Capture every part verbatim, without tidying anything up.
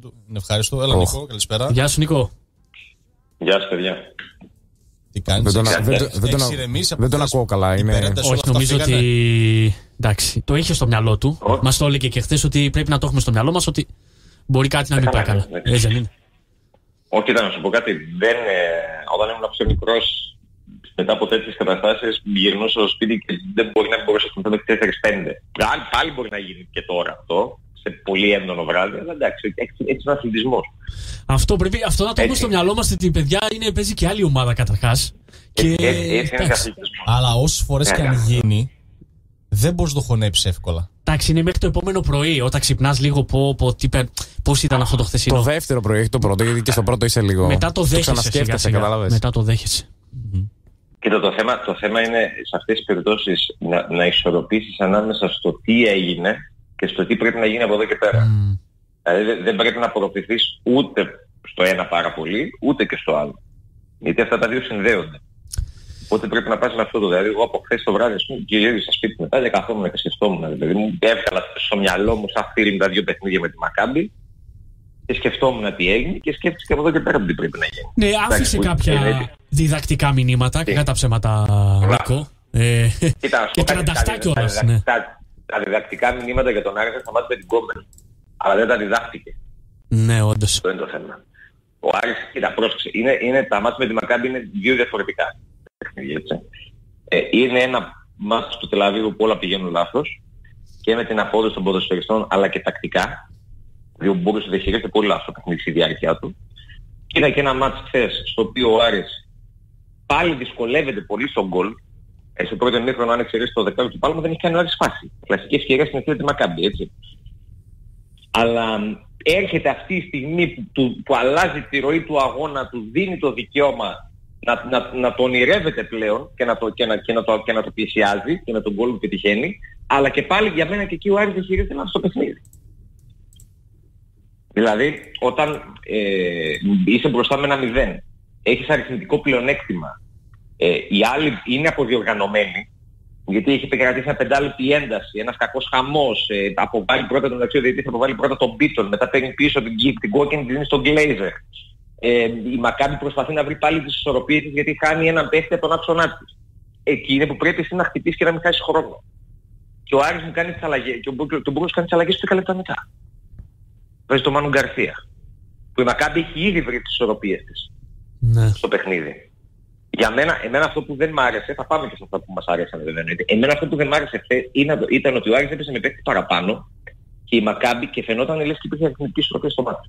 του. Είναι ευχάριστο. Έλα, oh. Νίκο, καλησπέρα. Γεια σου, Νίκο. Γεια σου, παιδιά. Τι κάνεις, δεν, δεν, δεν, δεν, δεν τον ακούω καλά. Είναι... Όχι, νομίζω ότι. Εντάξει, το είχε στο μυαλό του. Oh. Μας το έλεγε και χθες ότι πρέπει να το έχουμε στο μυαλό μας ότι μπορεί κάτι να μην πάει καλά. Έτσι δεν είναι? Όχι, να σου πω κάτι. Δεν, ε, όταν ήμουν πιο μικρός, μετά από τέτοιες καταστάσεις, γυρνούσα στο σπίτι και δεν μπορεί να μπορούσε να σκεφτεί τέσσερα πέντε. Πάλι μπορεί να γίνει και τώρα αυτό, σε πολύ έντονο βράδυ, αλλά εντάξει, έτσι είναι ο αθλητισμός. Αυτό, πρέπει, αυτό να το έχουμε στο μυαλό μας, ότι η παιδιά είναι, παίζει και άλλη ομάδα καταρχάς. Και... Έτσι, έτσι είναι αθλητισμός. Αλλά όσες φορές και αν γίνει, δεν μπορείς να το χωνέψεις εύκολα. Εντάξει, είναι μέχρι το επόμενο πρωί, όταν ξυπνάς λίγο πω, πω, τι, πώς ήταν αυτό το χθεσινό. Το δεύτερο πρωί, όχι το πρώτο, γιατί και στο πρώτο είσαι λίγο. Μετά το δέχεσαι. Σιγά, σιγά. Κατάλαβες. Μετά το δέχεσαι. Mm-hmm. Κοίτα, το θέμα, το θέμα είναι σε αυτές τις περιπτώσεις να, να ισορροπήσεις ανάμεσα στο τι έγινε και στο τι πρέπει να γίνει από εδώ και πέρα. Mm. Δηλαδή δεν πρέπει να απορροφηθείς ούτε στο ένα πάρα πολύ, ούτε και στο άλλο. Γιατί αυτά τα δύο συνδέονται. Οπότε πρέπει να πας με αυτό το. Δηλαδή, εγώ από χθες το βράδυ, ας πούμε, γυρίζω στο σπίτι μετά και καθόμουν και σκεφτόμουν. Δηλαδή, μου έβγαλα στο μυαλό μου σαν φίλοι τα δύο παιχνίδια με τη Μακάμπι και σκεφτόμουν τι έγινε και σκέφτηκα από εδώ και πέρα τι πρέπει να γίνει. Ναι, άφησε κάποια είναι... διδακτικά μηνύματα και κατά ψέματα, Νίκο. Ε, Κοίτα, και τρανταχτά κιόλας. Ναι. Τα διδακτικά μηνύματα για τον Άρη θα σταμάτησε με την κόμμενη. Αλλά δεν τα διδάχτηκε. Ναι, όντως. Αυτό είναι το θέμα. Ο Άρης, κοίτα, πρόσεξε. Είναι, είναι, τα μάτς με τη Μακάμπι είναι δύο διαφορετικά. Ε, είναι ένα μάτς του Τελαβίβου που όλα πηγαίνουν λάθος και με την απόδοση των ποδοσφαιριστών αλλά και τακτικά, διότι μπορούσε να διαχειρίζεται πολύ λάθος το παιχνίδι στη διάρκεια του. Και ήταν και ένα μάτς χθες στο οποίο ο Άρης πάλι δυσκολεύεται πολύ στον γκολ. Ε, στο πρώτο ημίχρονο, αν εξαιρέσει το δεκάλεπτο του Πάλμα, δεν έχει κάνει ο Άρης φάση. Κλασική ευκαιρία στην ευθεία τη Μακάμπι, έτσι. Αλλά έρχεται αυτή η στιγμή που, του, που αλλάζει τη ροή του αγώνα, του δίνει το δικαίωμα να, να, να το ονειρεύεται πλέον και να το, και να, και να το, και να το πλησιάζει και με τον γκολ που πετυχαίνει, αλλά και πάλι για μένα και εκεί ο Άρης δεν χειρίζεται να στο παιχνίδι. Δηλαδή, όταν ε, είσαι μπροστά με ένα μηδέν, έχεις αριθμητικό πλεονέκτημα, ε, οι άλλοι είναι αποδιοργανωμένοι, γιατί έχει επικρατήσει ένα πεντάλεπτη ένταση, ένας κακός χαμός, ε, αποβάλει πρώτα τον αξιό διαιτητή, αποβάλει πρώτα τον Μπίτον, μετά παίρνει πίσω την, την κόκκινη, την δίνει στον Γκλέιζερ. Ε, η Μακάμπι προσπαθεί να βρει πάλι τις ισορροπίες της γιατί χάνει έναν παίχτη από τον άξονά της. Εκεί είναι που πρέπει εσύ να χτυπήσεις και να μην χάσεις χρόνο. Και ο Άρης μου κάνει τις αλλαγές, και ο Μπούργος κάνει τις αλλαγές του δέκα λεπτά μετά. Παίζει το Μάνου Γκαρσία. Που η Μακάμπι έχει ήδη βρει τις ισορροπίες της ναι. στο παιχνίδι. Για μένα, εμένα αυτό που δεν μ' άρεσε, θα πάμε και σε αυτά που μας άρεσαν βέβαια. Εμένα αυτό που δεν μ' άρεσε χθες ήταν ότι ο Άρης έπαιζε με παίχτη παραπάνω και η Μακάμπι και φαινόταν λες και υπήρχε αριθμητική ισορροπία στο μάτι.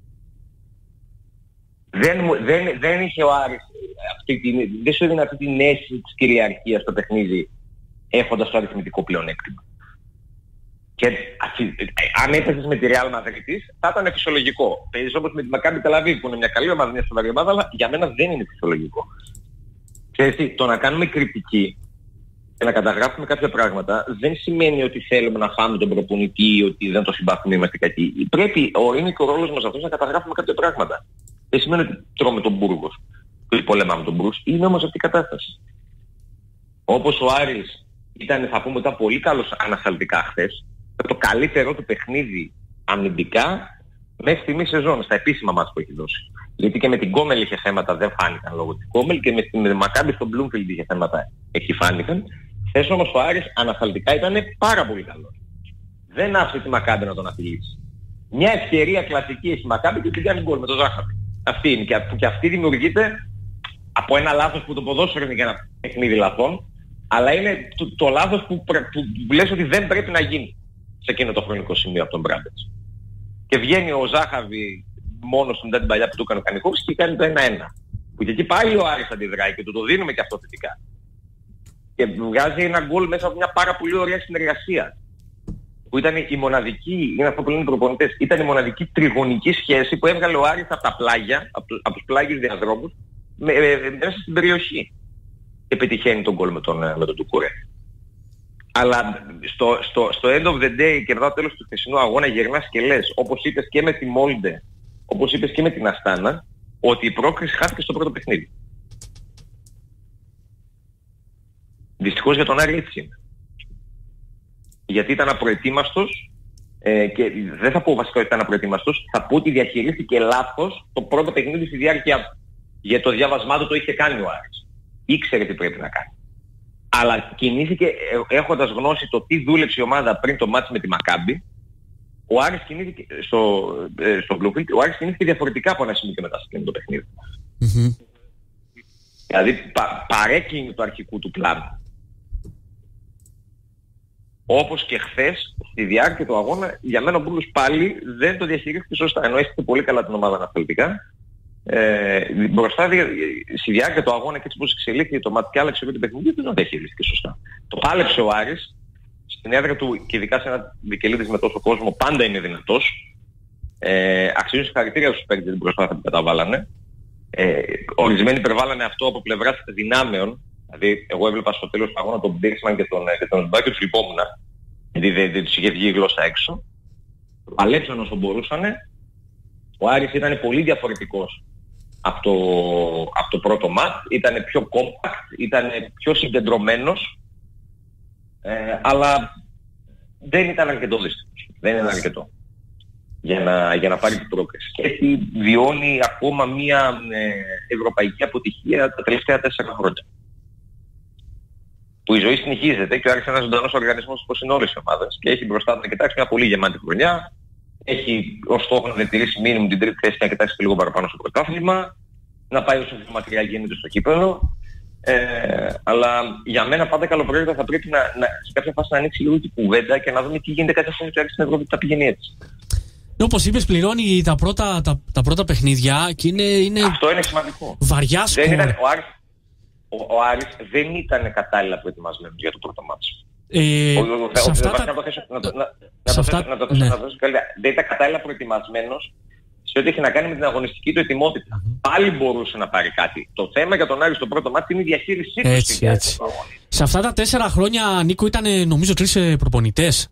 Δεν, δεν, δεν είχε ο Άρης αυτή την, δεν σου έδινε αυτή την αίσθηση της κυριαρχίας στο παιχνίδι έχοντας το αριθμητικό πλεονέκτημα. Και αν έπαιζες με τη Real Madrid θα ήταν φυσιολογικό. Παίζεις όπως με τη Maccabi Tel Aviv που είναι μια καλή ομάδα, μια σοβαρή ομάδα, αλλά για μένα δεν είναι φυσιολογικό. Ξέρεις, το να κάνουμε κριτική και να καταγράφουμε κάποια πράγματα δεν σημαίνει ότι θέλουμε να φάμε τον προπονητή ή ότι δεν το συμπαθούμε, είμαστε κακοί. Πρέπει, ο, είναι και ο ρόλος μας αυτός να καταγράφουμε κάποια πράγματα. Δεν σημαίνει ότι τρώμε τον Μπούργος ή πολεμάμε τον Μπρούς. Είναι όμως αυτή η κατάσταση. Όπως ο Άρης ήταν, θα πούμε, ήταν πολύ καλός ανασταλτικά χθες, το καλύτερο του παιχνίδι αμυντικά μέχρι στιγμή σεζόν, στα επίσημα μάτς που έχει δώσει. Γιατί και με την Κόμελ είχε θέματα, δεν φάνηκαν λόγω της Κόμελ, και με την Μακάμπι στον Μπλουμφιλντ είχε θέματα, εκεί φάνηκαν. Χθες όμως ο Άρης ανασταλτικά ήταν πάρα πολύ καλός. Δεν άφησε τη Μακάμπι να τον απειλήσει. Μια ευκαιρία κλασική έχει η Μακάμπι και την κάνει γκολ με το Ζάχαρη. Αυτή είναι. Και, και αυτή δημιουργείται από ένα λάθος που το ποδόσφαιρο είναι για ένα παιχνίδι λαθών, αλλά είναι το, το λάθος που, που, που λες ότι δεν πρέπει να γίνει σε εκείνο το χρονικό σημείο από τον Μπράμπετς. Και βγαίνει ο Ζάχαβη μόνος του μετά την παλιά που του έκανε ο Κανικόβης και κάνει το ένα ένα. Που και εκεί πάλι ο Άρης αντιδράει και του το δίνουμε και αυτό θετικά. Και βγάζει ένα γκολ μέσα από μια πάρα πολύ ωραία συνεργασία. Που ήταν η μοναδική, είναι αυτό που λένε οι προπονητές, ήταν η μοναδική τριγωνική σχέση που έβγαλε ο Άρης από τα πλάγια, από, από τους πλάγιους διαδρόμους, με, με, μέσα στην περιοχή. Και πετυχαίνει τον γκολ με τον, με τον Ντουκούρε. Αλλά στο, στο, στο end of the day και μετά το τέλος του χθεσινού αγώνα γυρνάς και λες, όπως είπες και με τη Μόλντε, όπως είπες και με την Αστάνα, ότι η πρόκριση χάθηκε στο πρώτο παιχνίδι. Δυστυχώς για τον Άρη έτσι είναι. Γιατί ήταν απροετοίμαστος Ε, και δεν θα πω βασικά ότι ήταν απροετοιμαστός, θα πω ότι διαχειρίστηκε λάθος το πρώτο παιχνίδι στη διάρκεια, για το διάβασμά του το είχε κάνει ο Άρης. Ήξερε τι πρέπει να κάνει. Αλλά κινήθηκε έχοντας γνώση το τι δούλεψε η ομάδα πριν το μάτς με τη Μακάμπι. Ο Άρης κινήθηκε στο, στο Bluefield, ο Άρης κινήθηκε διαφορετικά από ένα σημείο και μετά στο το παιχνίδι. Mm-hmm. Δηλαδή πα, παρέκεινε το αρχικού του πλάνο. Όπως και χθες, στη διάρκεια του αγώνα, για μένα ο Μπούλος πάλι δεν το διαχειρίστηκε σωστά. Ενώ έστειχε πολύ καλά την ομάδα αναθελτικά. Ε, μπροστά στη διάρκεια του αγώνα και έτσι πως εξελίχθηκε το μάτι και άλλαξε το παιχνίδι, δεν το διαχειρίστηκε σωστά. Το πάλεψε ο Άρης. Στην έδρα του και ειδικά σε ένα Βικελίδης με τόσο κόσμο πάντα είναι δυνατός. Ε, αξίζουν συγχαρητήρια στους παίκτες την προσπάθεια που καταβάλανε. Ε, ορισμένοι υπερβάλλανε αυτό από πλευράς δυνάμεων. Δηλαδή, εγώ έβλεπα στο τέλος του αγώνα τον Μπίρσμαν και τον, και τον Σμπάκη, τους λυπόμουνα. Γιατί δεν, δεν τους είχε βγει η γλώσσα έξω. Παλέψαν όσο μπορούσαν. Ο Άρης ήταν πολύ διαφορετικός από το, από το πρώτο μάτ. Ήταν πιο compact, ήταν πιο συγκεντρωμένος. Ε, αλλά δεν ήταν αρκετό δυστυχώς. Δεν ήταν αρκετό για να, για να πάρει την πρόκριση. Και έτσι βιώνει ακόμα μια ε, ευρωπαϊκή αποτυχία τα τελευταία τέσσερα χρόνια. Που η ζωή συνεχίζεται και ο Άρης είναι ένας ζωντανός οργανισμός όπως είναι όλες οι ομάδες και έχει μπροστά του να κοιτάξει μια πολύ γεμάτη χρονιά. Έχει ως στόχο να διατηρήσει μήνυμου την τρίτη θέση και να κοιτάξει λίγο παραπάνω στο πρωτάθλημα, να πάει όσο πιο μακριά γίνεται στο κύπελλο. Ε, αλλά για μένα πάντα καλοπροαίρετα θα πρέπει να, να, σε κάποια φάση να ανοίξει λίγο την κουβέντα και να δούμε τι γίνεται κάθε φορά του Άρη στην Ευρώπη που τα πηγαίνει έτσι. Όπως είπες, πληρώνει τα πρώτα, τα, τα πρώτα παιχνίδια και είναι, είναι... Αυτό είναι σημαντικό. Βαριά σκορ. Ο, ο, ο Άρης δεν ήταν κατάλληλα προετοιμασμένος για το πρώτο μάτσο. Δεν ήταν κατάλληλα προετοιμασμένος σε ό,τι έχει να κάνει με την αγωνιστική του ετοιμότητα. Mm-hmm. Πάλι μπορούσε να πάρει κάτι. Το θέμα για τον Άρη στο πρώτο μάτι είναι η διαχείρισή του. Έτσι, έτσι. Σε αυτά τα τέσσερα χρόνια, Νίκο, ήταν νομίζω τρεις προπονητές.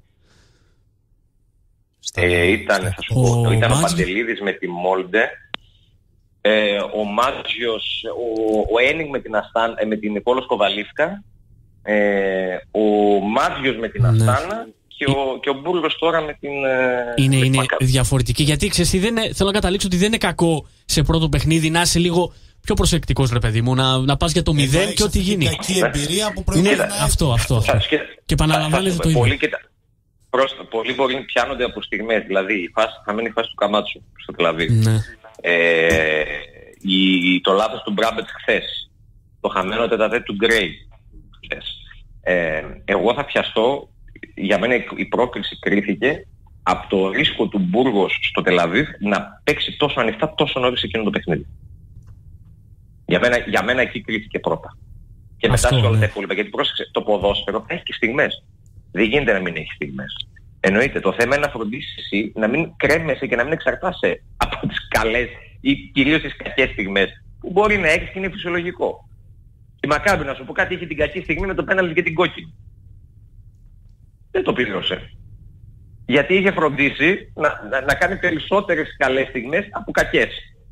Ε, ήταν, θα σου πω, ο, ήταν ο Παντελίδης με τη Μόλντε, ε, ο Μάτζιος, ο, ο Ένινγκ με την, Αστάν, ε, με την Πόλο Σκοβαλίφκα, ε, ο Μάτζιος με την ναι. Αστάνα και ο, και ο Μπούργος τώρα με την... Είναι, με είναι διαφορετική, γιατί ξέρεις, δεν είναι, θέλω να καταλήξω ότι δεν είναι κακό σε πρώτο παιχνίδι να είσαι λίγο πιο προσεκτικός, ρε παιδί μου, να, να πας για το μηδέν και ό,τι γίνει. Κακή εμπειρία που είναι αυτό, αυτό, αυτό. Και, και επαναλαμβάνεται το ίδιο. Πρόστα, πολλοί μπορεί πιάνονται από στιγμές, δηλαδή η φάση, θα μείνει η φάση του Καμάτσου στο κλαβί. Ναι. Ε, η, το λάθος του Μπράμπετ χθες, το χαμένο τετατέ του Γκρέι χθες. Ε, εγώ θα πιαστώ, για μένα η πρόκριση κρίθηκε από το ρίσκο του Μπούργος στο Τελαβίβ να παίξει τόσο ανοιχτά τόσο νωρίς εκείνο το παιχνίδι. Για μένα, για μένα εκεί κρίθηκε πρώτα. Και αυτό, μετά σε όλα τα υπόλοιπα, γιατί πρόσεξε, το ποδόσφαιρο έχει και στιγμές. Δεν γίνεται να μην έχει στιγμές. Εννοείται. Το θέμα είναι να φροντίσεις εσύ να μην κρέμεσαι και να μην εξαρτάσαι από τις καλές ή κυρίως τις κακές στιγμές που μπορεί να έχεις και είναι φυσιολογικό. Η Μακάμπι, να σου πω κάτι, είχε την κακή στιγμή με το πέναλτι και την κόκκινη. Δεν το πλήρωσε. Γιατί είχε φροντίσει να, να, να κάνει περισσότερες καλές στιγμές από κακές.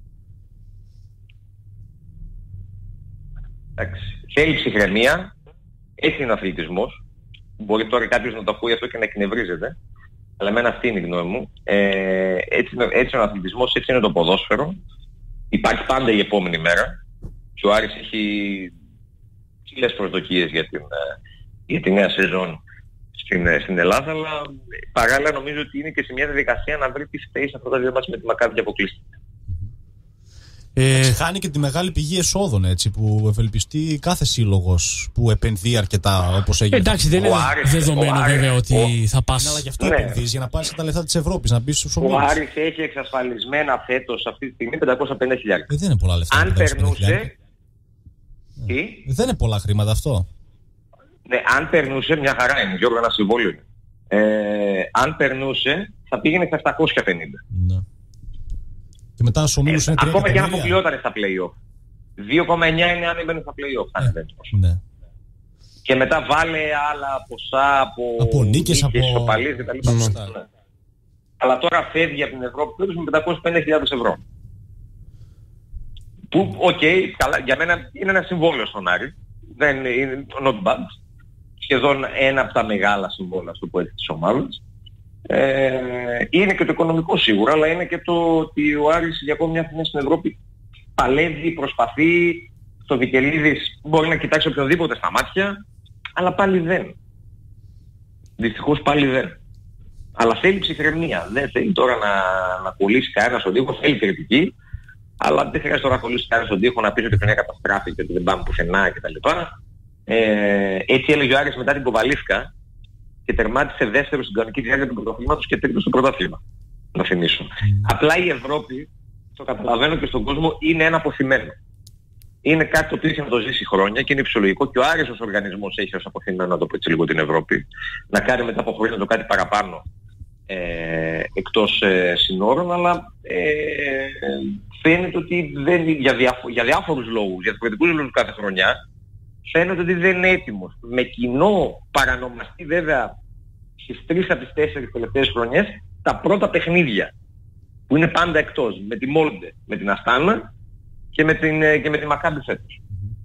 Εντάξει. Θέλει ψυχραιμία, έτσι είναι ο αθλητισμός. Μπορεί τώρα κάποιος να το ακούει αυτό και να εκνευρίζεται. Αλλά εμένα αυτή είναι η γνώμη μου. Ε, έτσι, έτσι είναι ο αθλητισμός, έτσι είναι το ποδόσφαιρο. Υπάρχει πάντα η επόμενη μέρα. Και ο Άρης έχει ψηλές προσδοκίες για την, για τη νέα σεζόν στην, στην Ελλάδα. Αλλά παράλληλα νομίζω ότι είναι και σε μια διαδικασία να βρει τις θέσεις αυτά τα δύο μάτς με τη Μακάμπι αποκλείστηκε. Ε, χάνει και τη μεγάλη πηγή εσόδων, έτσι, που ευελπιστεί κάθε σύλλογος που επενδύει αρκετά, όπως έγινε. Εντάξει, δεν είναι Άρης, δεδομένο βέβαια ότι ο... θα πας. Ναι, αλλά γι' αυτό ναι. επενδύεις, για να πάρεις τα λεφτά της Ευρώπης, να μπεις στους ομίλους. Ο Άρης έχει εξασφαλισμένα φέτος αυτή τη στιγμή πεντακόσια πενήντα χιλιάδες. Ε, δεν είναι πολλά λεφτά. Αν περνούσε... Τι? Ε, δεν είναι πολλά χρήματα αυτό. Ναι, αν περνούσε, μια χαρά είναι, Γιώργο, ένα συμβόλαιο είναι. Ε, αν περνούσε, θα πήγαινε στα επτακόσια πενήντα. Ναι. Και μετά στους ομίλους ε, είναι τρία ακόμα και αν εκατομμύρια. αποκλειόταν στα play-off. δύο κόμμα εννιά είναι αν έμπαινε στα play-off. Ε, ναι. Και μετά βάλε άλλα ποσά από, από νίκες, από ισοπαλίες κτλ. Ναι. Αλλά τώρα φεύγει από την Ευρώπη με πεντακόσιες πενήντα χιλιάδες ευρώ. Που, οκ, okay, για μένα είναι ένα συμβόλαιο στον Άρη. Δεν είναι not bad. Σχεδόν ένα από τα μεγάλα συμβόλαια, στο πω έτσι, της ομάδας. Ε, είναι και το οικονομικό σίγουρα, αλλά είναι και το ότι ο Άρης για ακόμη μια φορά στην Ευρώπη παλεύει, προσπαθεί. Το Βικελίδης μπορεί να κοιτάξει οποιονδήποτε στα μάτια, αλλά πάλι δεν. Δυστυχώς πάλι δεν. Αλλά θέλει ψυχραιμία. Δεν θέλει τώρα να, να κολλήσει κανένα στον τοίχο, θέλει κριτική, αλλά δεν χρειάζεται τώρα να κολλήσει κανένα στον τοίχο να πει ότι η χρονιά καταστράφηκε, ότι δεν πάμε πουθενά κτλ. Ε, έτσι έλεγε ο Άρης μετά την Κοβαλίσκα και τερμάτισε δεύτερο στην κανονική διάρκεια του πρωταθλήματος και τρίτο στο πρωτάθλημα. Να θυμίσω. Mm. Απλά η Ευρώπη, το καταλαβαίνω και στον κόσμο, είναι ένα αποθυμένο. Είναι κάτι το οποίο έχει να το ζήσει χρόνια και είναι φυσιολογικό και ο Άρης ως οργανισμός έχει ως αποθυμένο, να το πω έτσι λίγο, την Ευρώπη. Να κάνει μετά από χρόνια το κάτι παραπάνω ε, εκτός ε, συνόρων, αλλά ε, φαίνεται ότι δεν, για, διάφο, για διάφορους λόγους, για διαφορετικούς λόγους κάθε χρονιά, φαίνεται ότι δεν είναι έτοιμος. Με κοινό παρανομαστή βέβαια στις τρεις από τις τέσσερις τελευταίες χρονιές τα πρώτα παιχνίδια που είναι πάντα εκτός, με τη Μόλντε, με την Αστάνα και με, την, και με τη Μακάμπι φέτος.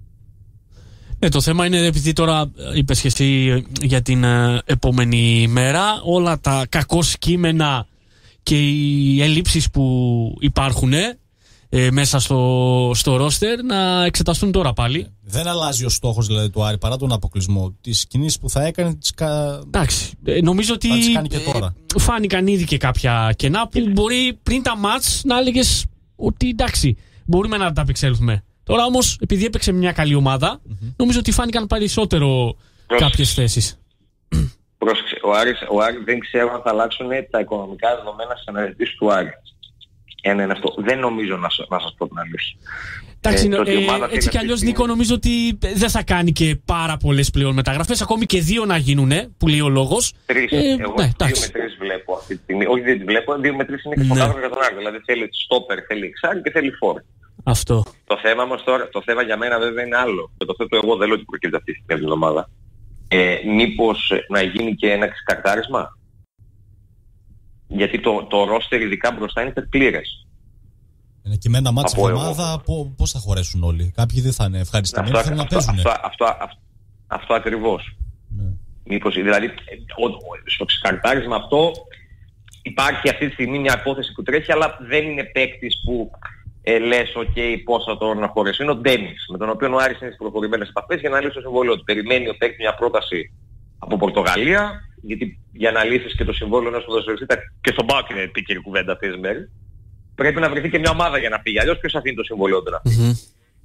Ναι, το θέμα είναι επειδή τώρα είπες και εσύ για την ε, επόμενη μέρα όλα τα κακό κείμενα και οι ελλείψεις που υπάρχουν ε, μέσα στο, στο ρόστερ να εξεταστούν τώρα πάλι. Δεν αλλάζει ο στόχος δηλαδή του Άρη παρά τον αποκλεισμό. Τις κινήσεις που θα έκανε τις κα... Εντάξει, νομίζω ότι κάνει και τώρα. Ε, φάνηκαν ήδη και κάποια κενά που μπορεί πριν τα μάτς να έλεγες ότι εντάξει, μπορούμε να τα απεξέλθουμε. Τώρα όμως, επειδή έπαιξε μια καλή ομάδα, mm-hmm. νομίζω ότι φάνηκαν περισσότερο κάποιες θέσεις. Πρόσεξε, ο Άρης, ο Άρης δεν ξέρω αν θα αλλάξουν τα οικονομικά δεδομένα στις αναζητήσεις του Άρη. Ένα είναι αυτό. Δεν νομίζω να, να σας πω την αλήθεια. Εντάξει, ε, ε, έτσι κι αλλιώς, Νίκο, νομίζω ότι δεν θα κάνει και πάρα πολλές πλέον μεταγραφές. Ακόμη και δύο να γίνουνε, που λέει ο λόγος. Τρεις. Ε, Εγώ ναι, δύο με τρεις βλέπω αυτή τη στιγμή. Όχι, δεν τις βλέπω. Δύο με τρεις είναι και στο κάτω για τον Άρη. Δηλαδή θέλει στόπερ, θέλει εξάρι και θέλει φόρ. Αυτό. Το θέμα όμως τώρα, το θέμα για μένα βέβαια είναι άλλο. Και το θέτω εγώ, δεν λέω ότι προκύπτει αυτή τη στιγμή εβδομάδα. Ε, μήπως να γίνει και ένα ξεκαρτάρισμα. Γιατί το, το ρόστερ ειδικά μπροστά είναι υπερπλήρες. Είναι και με ένα μάτς εβδομάδα, πώς θα χωρέσουν όλοι. Κάποιοι δεν θα είναι ευχαριστημένοι, θέλουν να παίζουν. Αυτό, αυτό, αυτό, αυτό ακριβώς. Ναι. Μήπως, δηλαδή, στο ξεκαρτάρισμα αυτό υπάρχει αυτή τη στιγμή μια υπόθεση που τρέχει, αλλά δεν είναι παίκτης που ε, λες, οκ, okay, πώς θα τον χωρέσουν. Είναι ο Ντέμις, με τον οποίο ο Άρης είναι στις προχωρημένες επαφές για να λύσει το συμβόλαιο του. Περιμένει ο παίκτης μια πρόταση από Πορτογαλία, γιατί για να λύσεις και το συμβόλαιο ενός ποδοσφαιριστή, και στον Μπάουκ είναι επίκαιρη κουβέντα αυτές τις μέρες, πρέπει να βρεθεί και μια ομάδα για να φύγει. Αλλιώς ποιος αφήνει το συμβόλαιο του να φύγει. Mm-hmm.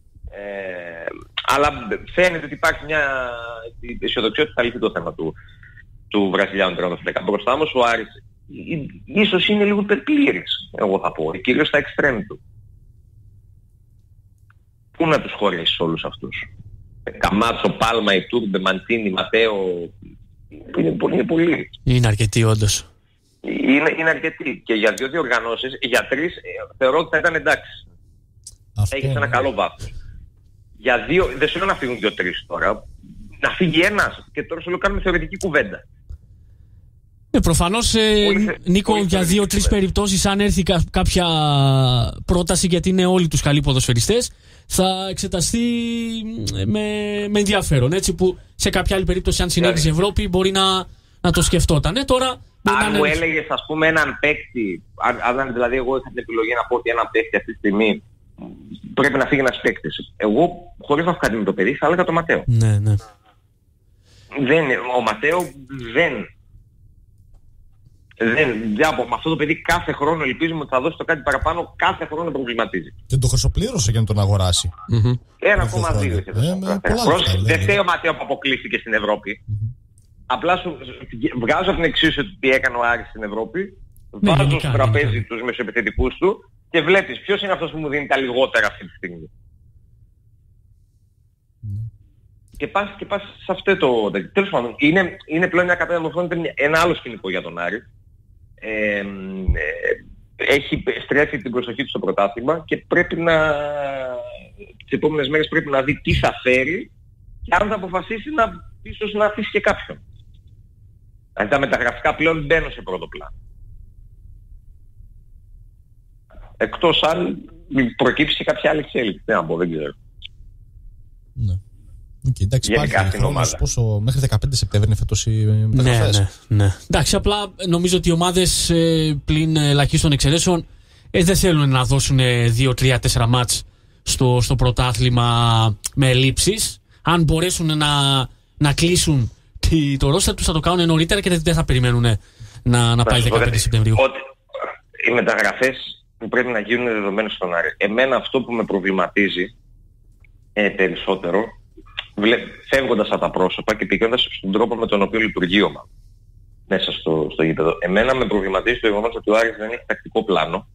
Ε, αλλά φαίνεται ότι υπάρχει μια αισιοδοξία ότι θα λυθεί το θέμα του, του Βραζιλιάνου τερματοφύλακα. Μπροστά όμως ο Άρης ίσως είναι λίγο υπερπλήρης, εγώ θα πω, κυρίως στα εξτρέμ του. Πού να τους χωρέσεις όλους αυτούς? Καμάτσο, Πάλμα, Ιτούρμπε, Μαντσίνι, Ματέο, είναι πολύ. Είναι, πολύ. είναι αρκετοί όντως. Είναι, είναι αρκετοί. Και για δύο διοργανώσεις, για τρεις, θεωρώ ότι θα ήταν εντάξει. Αυτό... Έχεις ένα καλό βάθος. Για δύο, δεν σου λέω να φύγουν δύο-τρεις τώρα. Να φύγει ένας και τώρα σου λέω κάνουμε θεωρητική κουβέντα. Ε, προφανώς, ε, Νίκο, για δύο-τρεις περιπτώσεις, αν έρθει κα, κάποια πρόταση, γιατί είναι όλοι τους καλοί ποδοσφαιριστές, θα εξεταστεί με, με ενδιαφέρον. Έτσι που σε κάποια άλλη περίπτωση, αν συνέβη η Ευρώπη, μπορεί να, να το σκεφτόταν. Ε, τώρα, αν να... μου έλεγες, ας πούμε, έναν παίκτη, αν, αν δηλαδή εγώ είχα την επιλογή να πω ότι έναν παίκτη αυτή τη στιγμή πρέπει να φύγει ένας παίκτης, εγώ χωρίς να βγάλει με το παιδί θα έλεγα το Ματέο. Ναι, ναι. Δεν, ο Ματέο δεν... Δεν, από με αυτό το παιδί κάθε χρόνο ελπίζουμε ότι θα δώσει το κάτι παραπάνω, κάθε χρόνο προβληματίζει. Και το χρυσοπλήρωσε για να τον αγοράσει. Mm-hmm. ένα κόμμα δύο είχε δώσει. Δεν φταίει ο Ματέο που αποκλείστηκε στην Ευρώπη. Mm-hmm. Απλά σου βγάζω την εξίσου τι έκανε ο Άρης στην Ευρώπη, ναι, βάζω στο τραπέζι τους μεσοεπιθετικούς του και βλέπεις ποιος είναι αυτός που μου δίνει τα λιγότερα αυτή τη στιγμή. Mm. Και πας, και πας σε αυτό το... Τέλος πάντων, είναι, είναι πλέον μια κατάσταση, ένα άλλο σκηνικό για τον Άρη. Ε, ε, έχει στρέφει την προσοχή του στο πρωτάθλημα και πρέπει να... τις επόμενες μέρες πρέπει να δει τι θα φέρει και αν θα αποφασίσει να ίσως να αφήσει και κάποιον. Αν τα μεταγραφικά πλέον μπαίνουν σε πρώτο πλάνο. Εκτός αν προκύψει κάποια άλλη εξέλιξη. Δεν να πω, δεν ξέρω. Ναι. Okay, εντάξει, υπάρχει χρόνος, πόσο, μέχρι δεκαπέντε Σεπτέμβρη είναι φέτος οι μεταγραφές. Ναι, ναι, ναι. Εντάξει, απλά νομίζω ότι οι ομάδες ε, πλην ελαχίστων εξαιρέσεων ε, δεν θέλουν να δώσουν δύο τρία τέσσερα μάτς στο, στο πρωτάθλημα με ελλείψεις. Αν μπορέσουν να, να κλείσουν τη, το ρόστερ τους, θα το κάνουν νωρίτερα και δεν θα περιμένουν να, να πάει δεκαπέντε Σεπτεμβρίου. Ότι οι μεταγραφές που πρέπει να γίνουν δεδομένες στον Άρη. Εμένα αυτό που με προβληματίζει ε, περισσότερο, φεύγοντας από τα πρόσωπα και πηγαίνοντας στον τρόπο με τον οποίο λειτουργεί η ομάδα μέσα στο, στο γήπεδο. Εμένα με προβληματίζει το γεγονός ότι ο Άρης δεν έχει τακτικό πλάνο,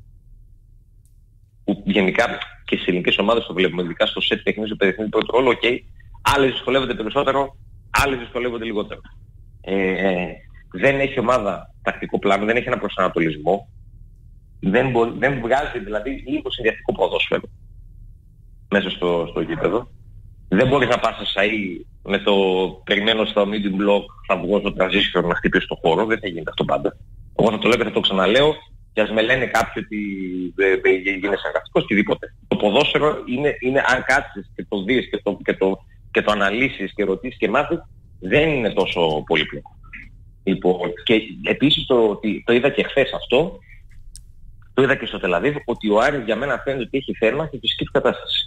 που γενικά και στις ελληνικές ομάδες το βλέπουμε, ειδικά στο σετ παιχνίδι, το παιχνίδι πρώτο ρόλο, ok, άλλες δυσκολεύονται περισσότερο, άλλες δυσκολεύονται λιγότερο. Ε, ε, δεν έχει ομάδα τακτικό πλάνο, δεν έχει ένα προσανατολισμό, δεν, μπο, δεν βγάζει δηλαδή λίγο συνδυαστικό ποδόσφαιρο μέσα στο, στο γήπεδο. Δεν μπορείς να πας σε ΣΑΗ με το περιμένω στο medium block, θα βγω στο transition να χτυπήσω το χώρο, δεν θα γίνεται αυτό πάντα. Εγώ θα το λέω και θα το ξαναλέω και ας με λένε κάποιοι ότι γίνεσαι αγαστικός, οτιδήποτε. Το ποδόσφαιρο είναι, είναι αν κάτσεις και το δεις και το, και το, και το αναλύσεις και ρωτήσεις και μάθεις, δεν είναι τόσο πολύπλοκο. Λοιπόν, και επίσης το, το είδα και χθες αυτό, το είδα και στο Τελαβίβ, ότι ο Άρης για μένα φαίνεται ότι έχει θέμα και φυσική του κατάσταση.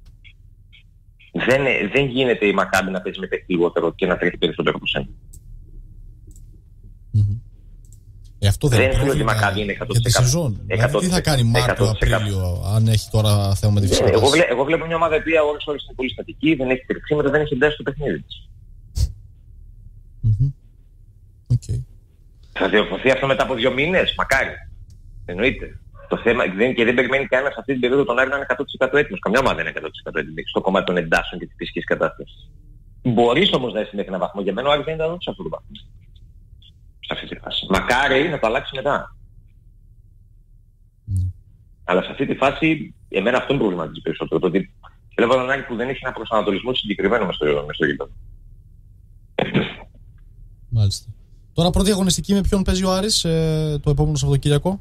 Δεν, δεν γίνεται η Μακάμπι να παίζει με παίχτη λιγότερο και να τρέχει περισσότερο από σένα. Mm-hmm. Ε, αυτό δεν δεν είναι ότι η Μακάμπι είναι εκατό τοις εκατό. Για τη σεζόν. Δηλαδή, τι θα κάνει Μάρτιο-Απρίλιο αν έχει τώρα θέμα με τη φυσική εγώ, βλέ, εγώ βλέπω μια ομάδα η οποία ώρες ώρες είναι πολύ στατική, δεν έχει τρεξίματα, δεν έχει εντάσει το παιχνίδι της. Mm-hmm. Okay. Θα διορθωθεί αυτό μετά από δύο μήνες, μακάρι. Εννοείται. Το θέμα δεν, και δεν περιμένει κανένα σε αυτή την περίοδο τον Άρη να είναι εκατό τοις εκατό έτοιμος. Καμιά ομάδα δεν είναι εκατό τοις εκατό έτοιμη στο κομμάτι των εντάσεων και της φυσικής κατάστασης. Μπορείς όμως να είσαι μέχρι έναν βαθμό. Για μένα ο Άρης δεν ήταν εδώ σε αυτό το βαθμό. Σε αυτή τη φάση. Μακάρι να το αλλάξει μετά. Mm. Αλλά σε αυτή τη φάση εμένα αυτό είναι προβληματίζει περισσότερο. Το ότι βλέπω έναν Άρη που δεν έχει ένα προσανατολισμό συγκεκριμένο μες στο γήπεδο. Μάλιστα. Τώρα πρώτη αγωνιστική με ποιον παίζει ο Άρης ε, το επόμενο Σαββατοκύριακο?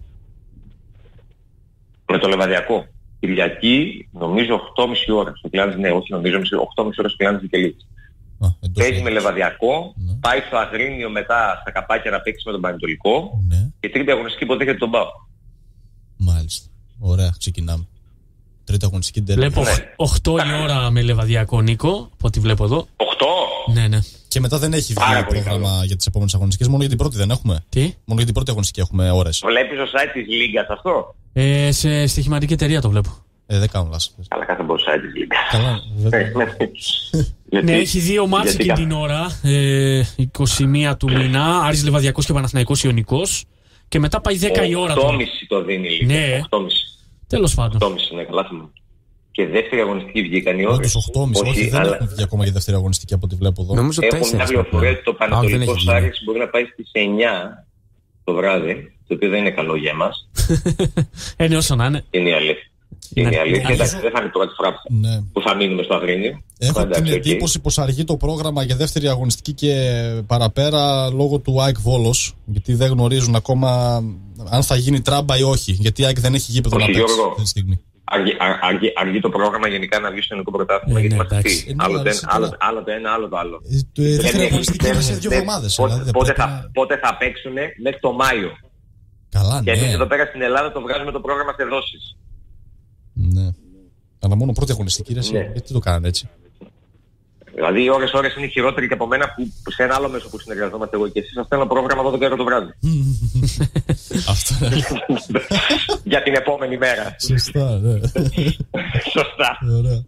Με το Λεβαδιακό. Κυριακή, νομίζω οκτώ και μισή ώρα. Στο Κλάνης, ναι, όχι νομίζω, οκτώ και μισή ώρα στο Κλάνης Βικελίδης. Παίζει με Λεβαδιακό, ναι. Πάει στο Αγρίνιο μετά στα Καπάκια να παίξει με τον Πανετολικό, ναι. Και τρίτη αγωνιστική υποδέχεται τον ΠΑΟΚ. Μάλιστα. Ωραία, ξεκινάμε. Τρίτη αγωνιστική τέλος. Βλέπω ναι. οκτώ η ώρα με Λεβαδιακό, Νίκο, από ό,τι βλέπω εδώ. οκτώ? Ναι, ναι. Και μετά δεν έχει βγει πρόγραμμα καλό για τις επόμενες αγωνιστικές, μόνο για την πρώτη δεν έχουμε. Τι? Μόνο για την πρώτη αγωνιστική έχουμε ώρες. Βλέπεις το site της Λίγκας αυτό? Ε, σε στοιχηματική εταιρεία το βλέπω. Ε, δεν κάνω λάθος. Αλλά κάθε μπορεί site της Λίγκας. Καλά, βέβαια. Ναι, έχει δύο μάτς εκείνη την ώρα. Ε, είκοσι μία του μήνα, Άρης Λεβαδιακός και Παναθηναϊκός Ιωνικός. Και μετά πάει δέκα η ώρα. οκτώ και μισή το δίνει η Λίγκα. Ναι. Τέλος πάντων. οκτώ και μισή, ναι, καλά θυμάμαι. Και δεύτερη αγωνιστική βγήκαν οι ώρες. οκτώ και μισή, όχι, δεν αλλά... έχουν βγει ακόμα για δεύτερη αγωνιστική από ό,τι βλέπω εδώ. Νομίζω έχω μια πληροφορία ότι το Πανετολικός Άρης μπορεί να πάει στις εννιά το βράδυ, το οποίο δεν είναι καλό για εμάς. Ε, ναι, όσο να είναι. Είναι η αλήθεια. Είναι η αλήθεια. Εντάξει, δεν θα είναι τώρα τη φορά που θα μείνουμε στο Αγρίνιο. Έχω την εντύπωση πως αργεί το πρόγραμμα για δεύτερη αγωνιστική και παραπέρα λόγω του ΑΕΚ Βόλος. Γιατί δεν γνωρίζουν ακόμα αν θα γίνει τράμπα ή όχι. Γιατί η ΑΕΚ δεν έχει γήπεδο να παίξει αυτή τη στιγμή. Αργεί, αργεί, αργεί το πρόγραμμα γενικά να βγει στο ελληνικό πρωτάθλημα. Ε, γιατί ναι, μας πει. Άλλο, άλλο, άλλο το ένα, άλλο το άλλο. Το δεύτερη αγωνιστική είναι σε δύο εβδομάδες. Πότε, πότε, θα, πότε θα παίξουν μέχρι το Μάιο. Καλά, και ναι. εμείς εδώ πέρα στην Ελλάδα το βγάζουμε το πρόγραμμα σε δόσεις. Ναι. Αλλά μόνο πρώτη αγωνιστική, ρε, ναι. Γιατί το κάνανε έτσι? Δηλαδή οι ώρες ώρες είναι χειρότεροι και από μένα που σε ένα άλλο μέσο που συνεργαζόμαστε εγώ και εσείς σας στέλνω πρόγραμμα δώδεκα ώρα το βράδυ. Αυτό για την επόμενη μέρα. Σωστά, ναι. Σωστά.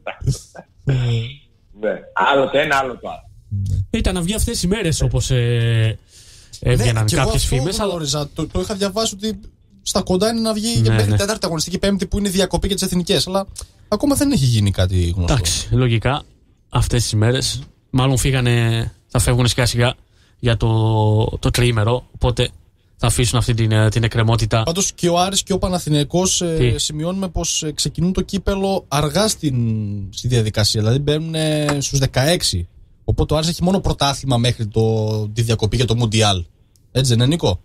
Ναι. Άλλο το ένα, άλλο το άλλο. Ήταν να βγει αυτές οι μέρες όπως ε, έβγαιναν ναι, κάποιες φήμες. Αλλά... Το, το είχα διαβάσει ότι στα κοντά είναι να βγει ναι, μέχρι ναι. τέταρτη αγωνιστική, πέμπτη που είναι διακοπή για τις εθνικές. Αλλά ακόμα δεν έχει γίνει κάτι γνωστό. Εντάξει, λογικά αυτές τις μέρες μάλλον φύγανε, θα φεύγουν σιγά σιγά για το, το τριήμερο. Οπότε θα αφήσουν αυτή την, την εκκρεμότητα. Πάντως και ο Άρης και ο Παναθηναϊκός ε, σημειώνουμε πως ε, ξεκινούν το κύπελο αργά στην, στη διαδικασία. Δηλαδή μπαίνουν ε, στους δεκαέξι. Οπότε ο Άρης έχει μόνο πρωτάθλημα μέχρι το, τη διακοπή για το Μουντιάλ. Έτσι δεν είναι, Νίκο?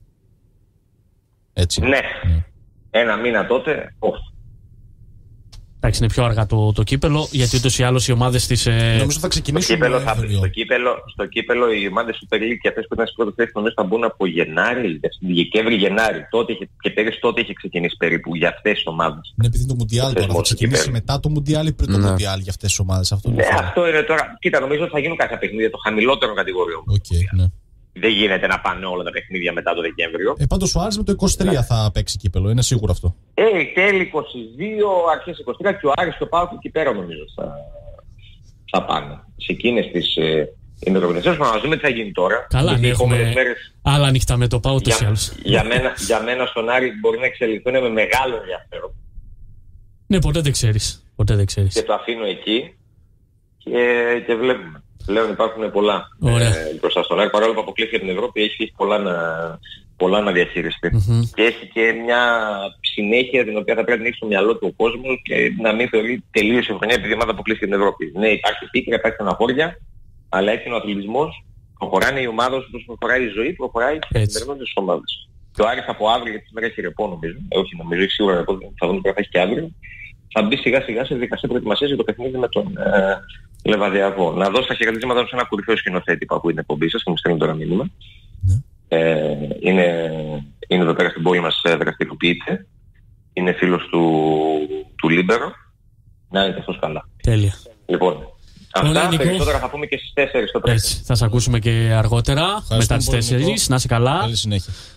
Έτσι. Ναι. ναι. Ένα μήνα τότε, όχι. Εντάξει, είναι πιο αργά το, το κύπελο, γιατί ούτως ή άλλως οι ομάδες της. Ε... Νομίζω θα ξεκινήσουν. Στο κύπελο, θα, στο, κύπελο, στο κύπελο οι ομάδες Super League και αυτές που ήταν στις πρώτες θέσεις νομίζω θα μπουν από Γενάρη, Δεκέμβρη-Γενάρη. Και πέρυσι τότε είχε ξεκινήσει περίπου για αυτές τις ομάδες. Ναι, επειδή το Μουντιάλ τώρα θα ξεκινήσει μετά το Μουντιάλ ή πριν το Μουντιάλ για αυτές τις ομάδες. Αυτό, ναι, αυτό είναι τώρα. Κοίτα, νομίζω ότι θα γίνουν κάποια παιχνίδια των χαμηλότερων κατηγοριών. Okay, ναι. Δεν γίνεται να πάνε όλα τα παιχνίδια μετά το Δεκέμβριο. Ε, πάντως ο Άρης με το είκοσι τρία ναι. θα παίξει κύπελο, είναι σίγουρο αυτό. Ε, τέλη είκοσι δύο, αρχές είκοσι τρία και ο Άρης και ο ΠΑΟΚ εκεί πέρα νομίζω θα, θα πάνε. Σε εκείνες τις ε, ημερομηνίες. Να δούμε τι θα γίνει τώρα. Καλά, ναι, έχουμε μέρες, άλλα ανοιχτά με το ΠΑΟΚ ούτως ή άλλως. Για μένα, για μένα στον Άρη μπορεί να εξελιχθούν με μεγάλο ενδιαφέρον. Ναι, ποτέ δεν ξέρεις. Ποτέ δεν ξέρεις. Και το αφήνω εκεί και, και βλέπουμε. Πλέον υπάρχουν πολλά ε, μπροστά στον Άρη, παρόλο που αποκλείστηκε από την Ευρώπη, έχει, έχει πολλά, να, πολλά να διαχειριστεί. Mm-hmm. Και έχει και μια συνέχεια την οποία θα πρέπει να ανοίξει στο μυαλό του ο κόσμος και να μην θεωρεί τελείως η χρονιά επειδή η ομάδα αποκλείστηκε από την Ευρώπη. Ναι, υπάρχει πίκρα, υπάρχει στεναχώρια, αλλά έτσι είναι ο αθλητισμός. Προχωράει η ομάδα όπως προχωράει η ζωή, προχωράει και συμπεριλαμβάνονται τις ομάδες. Και ο Άρης από αύριο, γιατί σήμερα έχει ρεπό νομίζω, ε, όχι νομίζω, έχει σίγουρα ρεπό, θα δούμε τι θα έχει και αύριο, θα μπει σιγά σιγά σε δικασία προετοιμασία για το παιχνίδι με τον ε, Λεβαδιακό. Να δώσω τα χαιρετίσματα σε ένα κορυφαίο σκηνοθέτη που ακούει την εκπομπή σας και μου στέλνει τώρα μήνυμα. Ναι. Ε, είναι, είναι εδώ πέρα στην πόλη μας, δραστηριοποιείται. Είναι φίλος του, του Λίμπερο. Να είναι και αυτός καλά. Τέλεια. Λοιπόν, αυτά περισσότερα θα πούμε και στις τέσσερις το πρωί. Έτσι, θα σε ακούσουμε και αργότερα, μετά τις τέσσερις. Να είσαι καλά. Καλή συνέχεια.